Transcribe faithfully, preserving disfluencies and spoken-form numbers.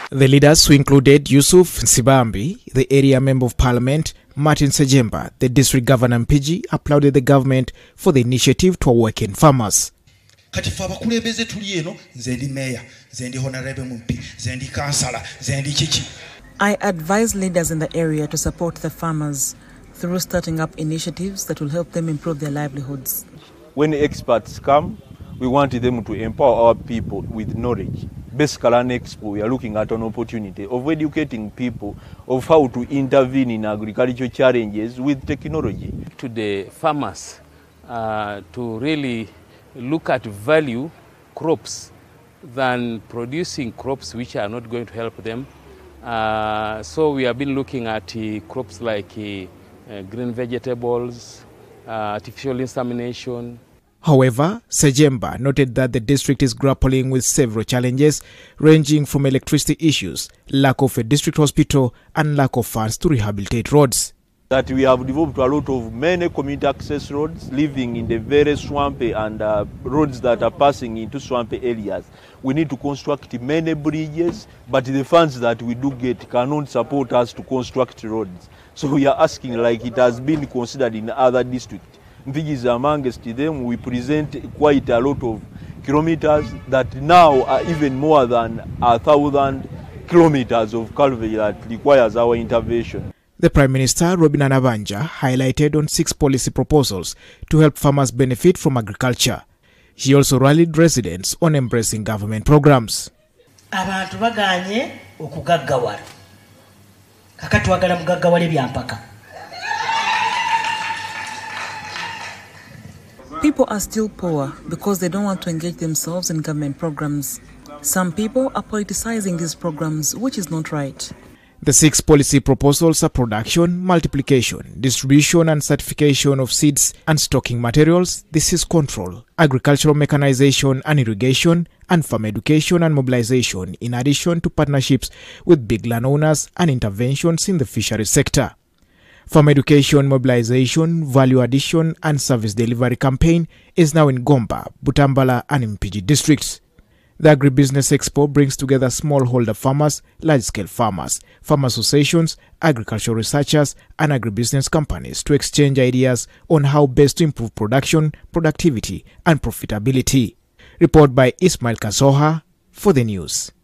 The leaders, who included Yusuf Nsibambi, the area member of parliament, Martin Sejemba, the district governor Mpigi, applauded the government for the initiative to awaken farmers. Kati fa bakulembeze tuli eno nze ndi mayor nze ndi honorable M P nze ndi councillor nze ndi kiki. I advise leaders in the area to support the farmers through starting up initiatives that will help them improve their livelihoods. When experts come, we want them to empower our people with knowledge. Basically, an expo, we are looking at an opportunity of educating people of how to intervene in agricultural challenges with technology. To the farmers uh, to really look at value crops than producing crops which are not going to help them. Uh, so we have been looking at uh, crops like uh, uh, green vegetables, uh, artificial insemination. However, Sejemba noted that the district is grappling with several challenges ranging from electricity issues, lack of a district hospital and lack of funds to rehabilitate roads. That we have developed a lot of many community access roads living in the very swampy and uh, roads that are passing into swampy areas. We need to construct many bridges, but the funds that we do get cannot support us to construct roads. So we are asking, like it has been considered in other districts. Mpigi is amongst them. We present quite a lot of kilometers that now are even more than a thousand kilometers of culvert that requires our intervention. The Prime Minister, Robinah Nabbanja, highlighted on six policy proposals to help farmers benefit from agriculture. She also rallied residents on embracing government programs. Abantu baganye okugaggawala. Kakati twagala mugaggawale byampaka. People are still poor because they don't want to engage themselves in government programs. Some people are politicizing these programs, which is not right. The six policy proposals are production, multiplication, distribution and certification of seeds and stocking materials, disease control, agricultural mechanization and irrigation, and farm education and mobilization, in addition to partnerships with big landowners and interventions in the fisheries sector. Farm education, mobilization, value addition and service delivery campaign is now in Gomba, Butambala and Mpigi districts. The Agribusiness Expo brings together smallholder farmers, large-scale farmers, farm associations, agricultural researchers and agribusiness companies to exchange ideas on how best to improve production, productivity and profitability. Report by Ismail Kasoha for the news.